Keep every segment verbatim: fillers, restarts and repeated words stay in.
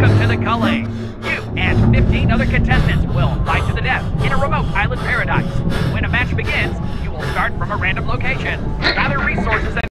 Welcome to the Culling. You and fifteen other contestants will fight to the death in a remote island paradise. When a match begins, you will start from a random location. Gather resources and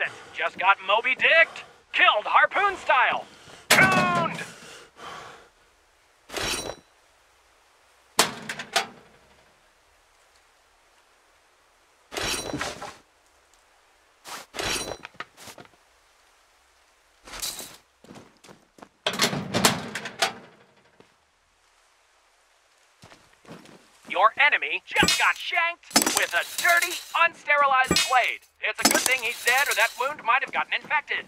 contestants just got Moby Dicked. Killed harpoon style. Tuned! Your enemy just got shanked with a dirty, unsterilized blade. It's a good thing he's dead, or that wound might have gotten infected.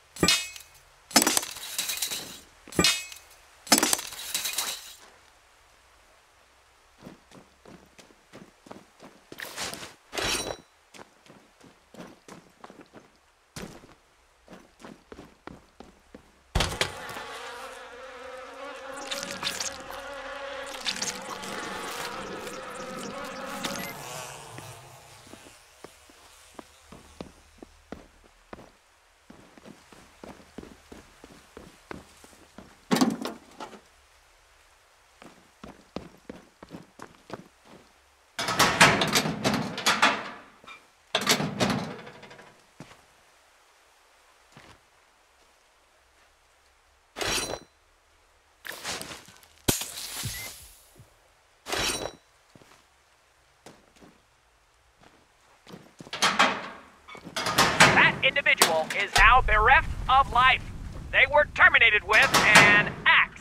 Individual is now bereft of life. They were terminated with an axe.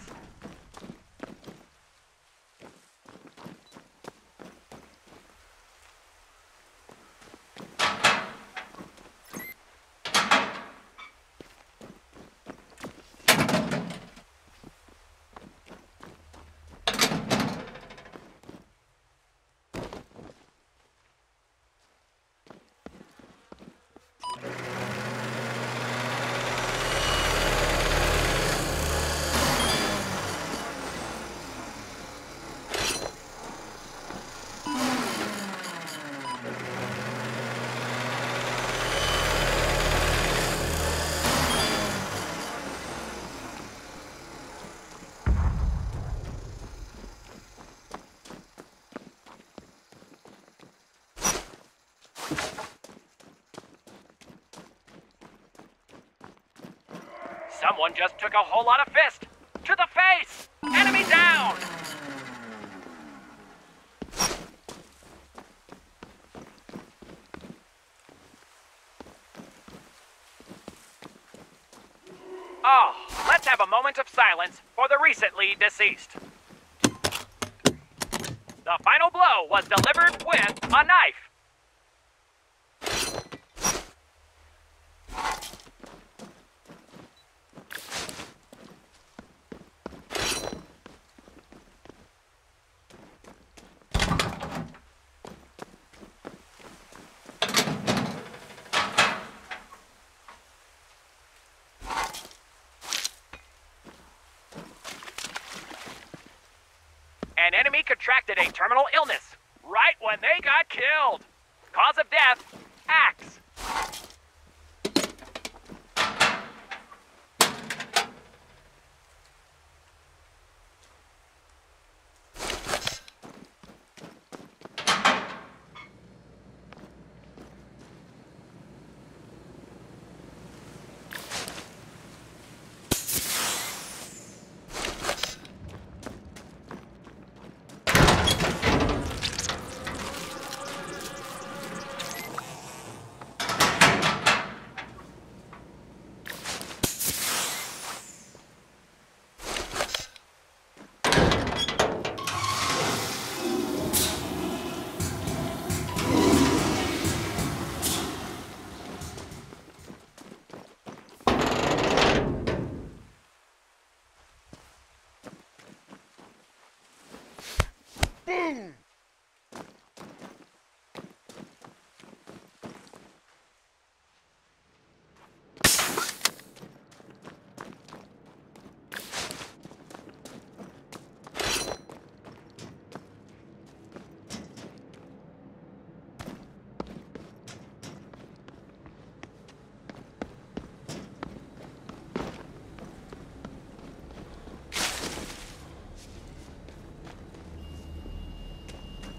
Someone just took a whole lot of fist to the face. Enemy down. Oh, let's have a moment of silence for the recently deceased. The final blow was delivered with a knife. An enemy contracted a terminal illness right when they got killed. Cause of death, axe. Boom!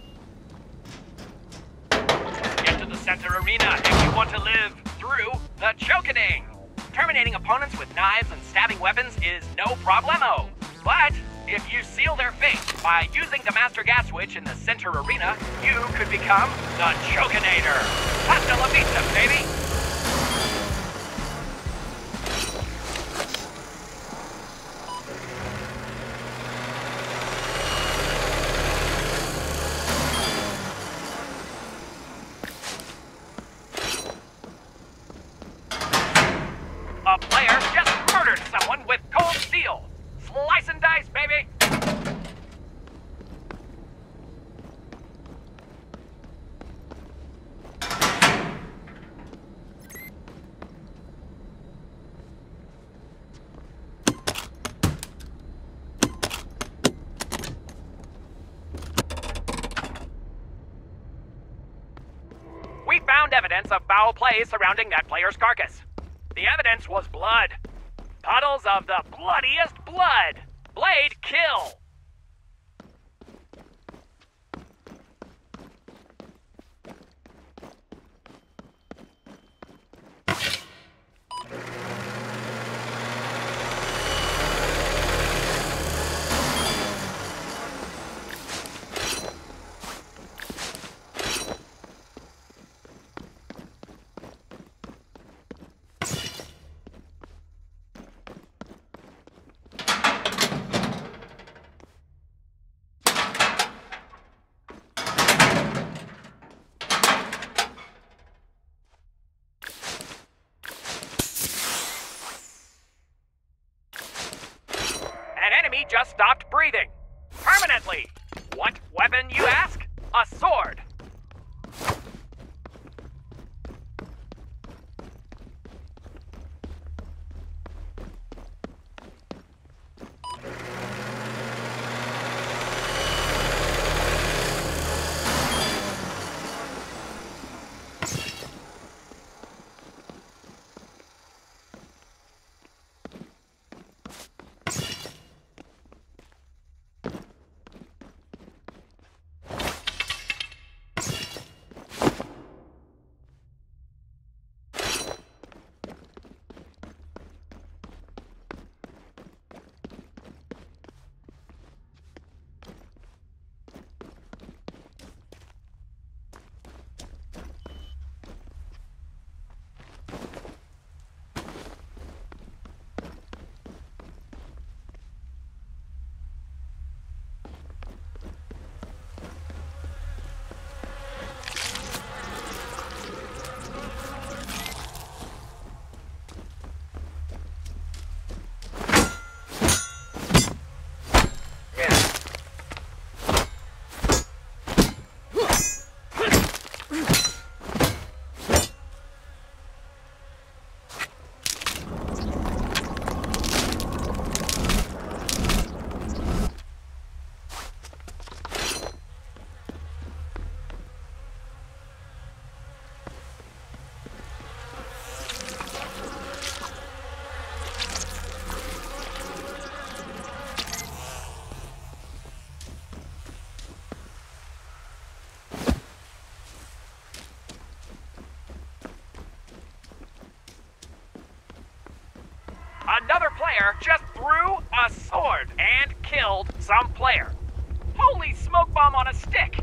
Center arena if you want to live through the the chokening. Terminating opponents with knives and stabbing weapons is no problemo. But if you seal their fate by using the master gas switch in the center arena, you could become the Chokinator. Hasta la vista, baby! A player just murdered someone with cold steel. Slice and dice, baby! We found evidence of foul play surrounding that player's carcass. The evidence was blood. Puddles of the bloodiest blood. Blade kill. Enemy just stopped breathing. Permanently. What weapon, you ask? A sword. Another player just threw a sword and killed some player. Holy smoke bomb on a stick!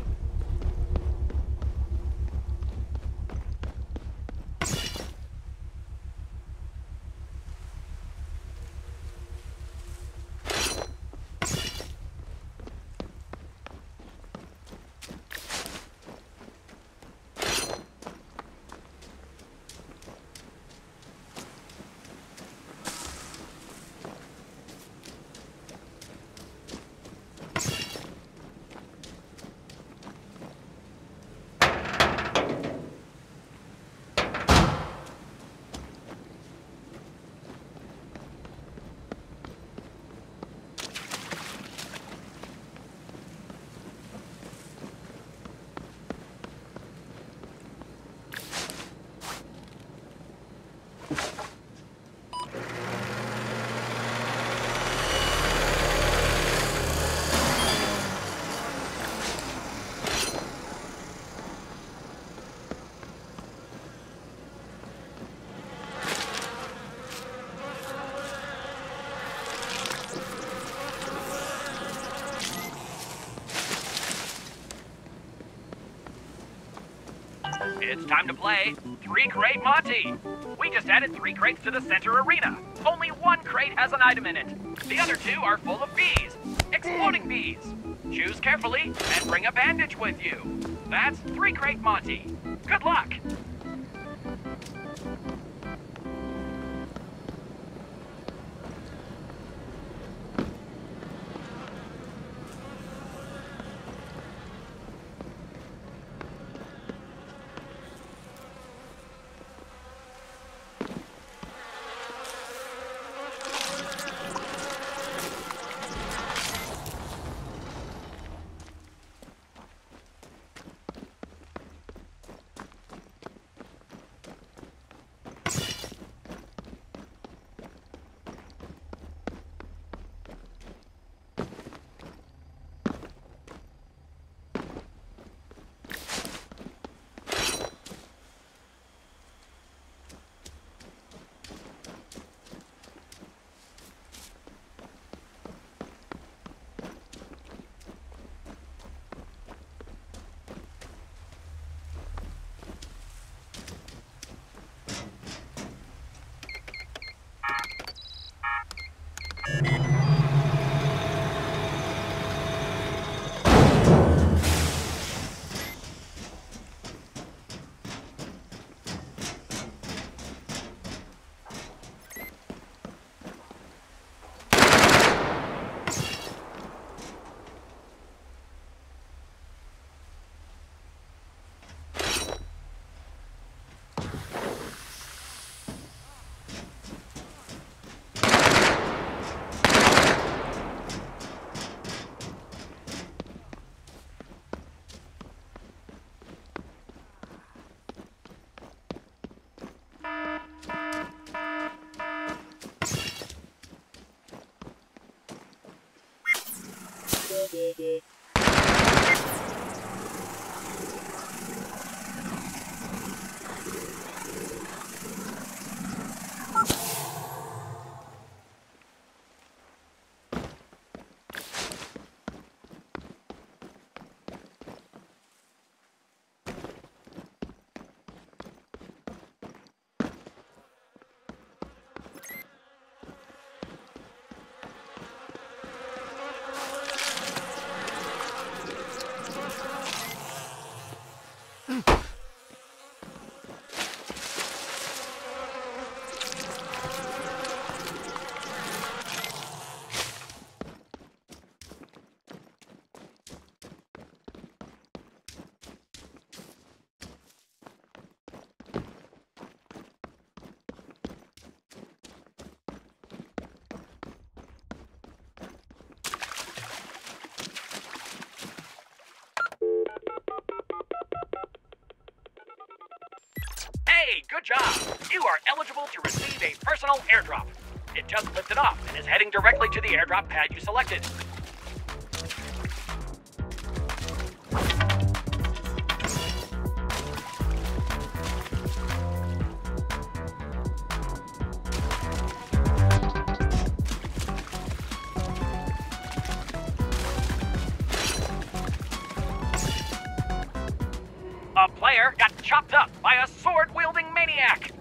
It's time to play Three Crate Monty. We just added three crates to the center arena. Only one crate has an item in it. The other two are full of bees. Exploding bees. Choose carefully and bring a bandage with you. That's Three Crate Monty. Good luck! Hey, good job! You are eligible to receive a personal airdrop. It just lifted off and is heading directly to the airdrop pad you selected. A player got chopped up by a sword-wielding maniac.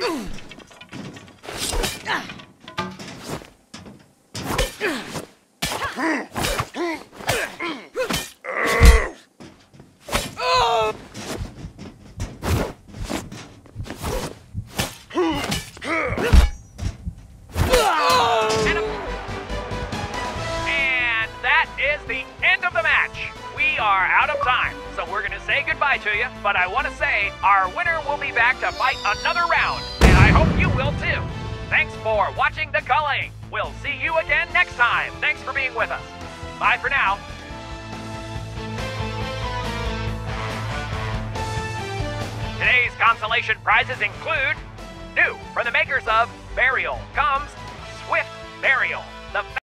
are out of time, so we're gonna say goodbye to you, but I want to say our winner will be back to fight another round, and I hope you will too. Thanks for watching The Culling. We'll see you again next time. Thanks for being with us. Bye for now. Today's consolation prizes include, new from the makers of Burial comes Swift Burial, the